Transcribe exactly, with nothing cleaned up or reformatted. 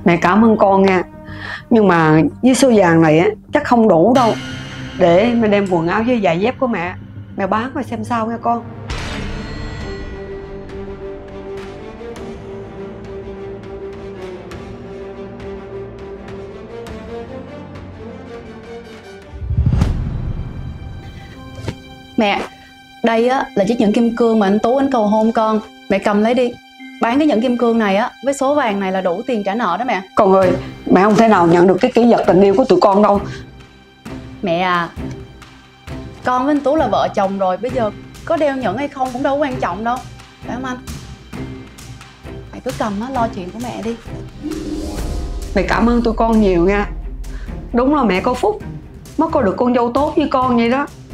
Mẹ cảm ơn con nha. Nhưng mà với số vàng này á chắc không đủ đâu. Để mẹ đem quần áo với giày dép của mẹ mẹ bán rồi xem sao nha con. Mẹ, đây á là chiếc nhẫn kim cương mà anh Tú anh cầu hôn con. Mẹ cầm lấy đi. Bán cái nhẫn kim cương này á với số vàng này là đủ tiền trả nợ đó mẹ. Con ơi, mẹ không thể nào nhận được cái kỷ vật tình yêu của tụi con đâu. Mẹ à, con với anh Tú là vợ chồng rồi, bây giờ có đeo nhẫn hay không cũng đâu quan trọng đâu, phải không anh? Mẹ cứ cầm á, lo chuyện của mẹ đi. Mẹ cảm ơn tụi con nhiều nha. Đúng là mẹ có phúc mới có được con dâu tốt như con vậy đó.